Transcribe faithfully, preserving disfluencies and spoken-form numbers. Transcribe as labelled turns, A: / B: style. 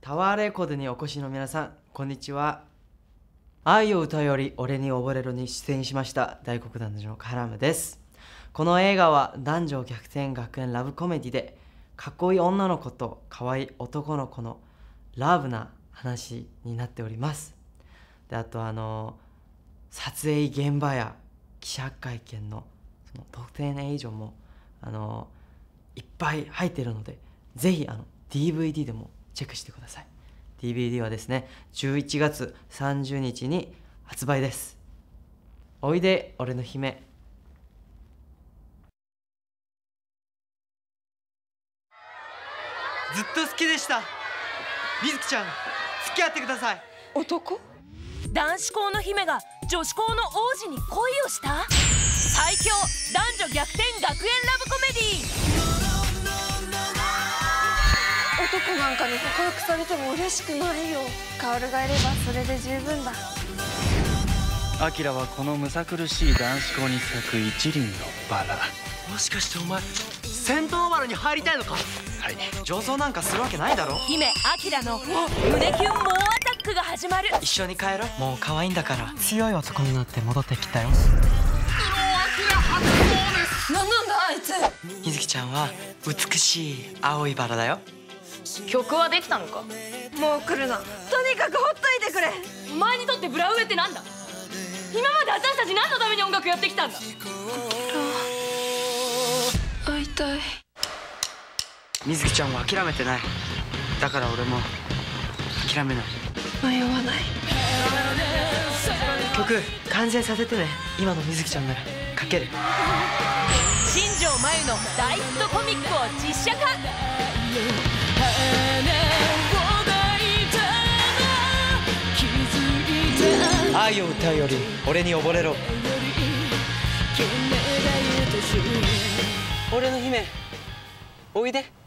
A: タワーレコードにお越しの皆さん、こんにちは。愛を歌うより俺に溺れろに出演しました大黒団のカラムです。この映画は男女逆転学園ラブコメディで、かっこいい女の子とかわいい男の子のラブな話になっております。で、あとあの撮影現場や記者会見のその特典映像もあのいっぱい入っているので、ぜひあの ディーブイディー でもチェックしてください。 ディーブイディー はですね、じゅういちがつさんじゅうにちに発売です。おいで俺の姫。ずっと好きでした。みずきちゃん、付き合ってください。
B: 男？
C: 男子校の姫が女子校の王子に恋をした？最強男女逆転学園ラブコメディ。
B: 男なんかに告白されても嬉しくないよ。薫がいればそれで十分だ。
D: アキラはこのむさ苦しい男子校に咲く一輪のバラ。
A: もしかしてお前戦闘バラに入りたいのか？
D: はい。
A: 上層なんかするわけないだろ。
C: 姫アキラの胸キュン猛アタックが始まる。
A: 一緒に帰ろう。もう可愛いんだから。強い男になって戻ってきたよ。
B: な、なんだあいつ。
A: みずきちゃんは美しい青いバラだよ。
E: 曲はできたのか？
B: もう来るな。とにかくほっといてくれ。
E: お前にとってブラウエってなんだ？今まで私たち何のために音楽やってきたんだ？
B: 会いたい。
A: みずきちゃんは諦めてない。だから俺も諦めない。
B: 迷わない。
A: 曲完成させてね。今のみずきちゃんなら書ける。
C: 新庄真由の大ヒットコミックを実写化。
A: 愛を歌うより俺に溺れろ。俺の姫、おいで。